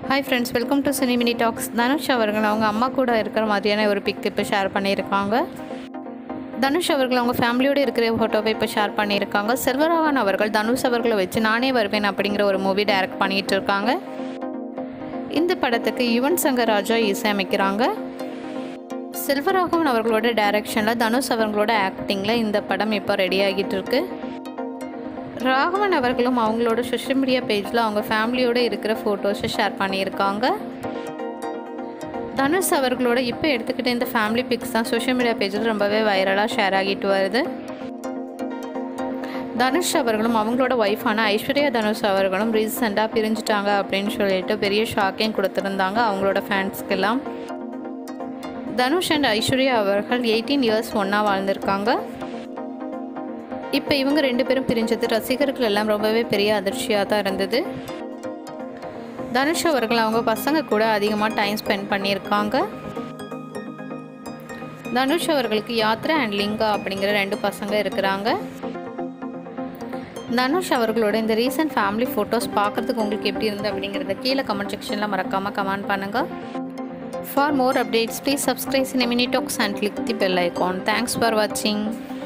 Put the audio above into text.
Hi friends, welcome to Cine Mini Talks. Dhanush அவர்கள் அவங்க அம்மா கூட இருக்கிற மாதிரியான ஒரு பிக் இப்போ ஷேர் பண்ணியிருக்காங்க. தனுஷ் அவர்கள் அவங்க ஃபேமிலியோடு இருக்கிற ஃபோட்டோவை இப்போ ஷேர் பண்ணியிருக்காங்க. செல்வராகவன் அவர்கள் தனுஷ் அவர்களை வச்சு நானே வருவேன் அப்படிங்கிற ஒரு மூவி டைரக்ட் பண்ணிகிட்டு இருக்காங்க. இந்த படத்துக்கு யுவன் சங்கர் ராஜா இசையமைக்கிறாங்க. செல்வராகவன் அவர்களோட டைரக்ஷனில் தனுஷ் அவர்களோட ஆக்டிங்கில் இந்த படம் இப்போ ரெடி ஆகிட்டு இருக்கு. ராகவன் அவர்களும் அவங்களோட சோஷியல் மீடியா பேஜில் அவங்க ஃபேமிலியோடு இருக்கிற ஃபோட்டோஸை ஷேர் பண்ணியிருக்காங்க. தனுஷ் அவர்களோட இப்போ எடுத்துக்கிட்ட இந்த ஃபேமிலி பிக்ஸ் தான் சோஷியல் மீடியா பேஜில் ரொம்பவே வைரலாக ஷேர் ஆகிட்டு வருது. தனுஷ் அவர்களும் அவங்களோட ஒய்ஃபான ஐஸ்வர்யா தனுஷ் அவர்களும் ரீசெண்டாக பிரிஞ்சுட்டாங்க அப்படின்னு சொல்லிட்டு பெரிய ஷாக்கிங் கொடுத்துருந்தாங்க அவங்களோட ஃபேன்ஸ்க்கெல்லாம். தனுஷ் அண்ட் ஐஸ்வர்யா அவர்கள் 18 இயர்ஸ் ஒன்றா வாழ்ந்திருக்காங்க. இப்போ இவங்க ரெண்டு பேரும் பிரிஞ்சது ரசிகர்கள் எல்லாம் ரொம்பவே பெரிய அதிர்ச்சியாக தான் இருந்தது. தனுஷ் அவர்கள் அவங்க பசங்க கூட அதிகமாக டைம் ஸ்பெண்ட் பண்ணியிருக்காங்க. தனுஷ் அவர்களுக்கு யாத்ரா அண்ட் லிங்கா அப்படிங்கிற 2 பசங்க இருக்கிறாங்க. தனுஷ் அவர்களோட இந்த ரீசன்ட் ஃபேமிலி ஃபோட்டோஸ் பார்க்குறதுக்கு உங்களுக்கு எப்படி இருந்து அப்படிங்கிறத கீழே கமெண்ட் செக்ஷனில் மறக்காமல் கமெண்ட் பண்ணுங்கள். For more updates, please subscribe Cine Mini Talks and click the bell icon. Thanks for watching.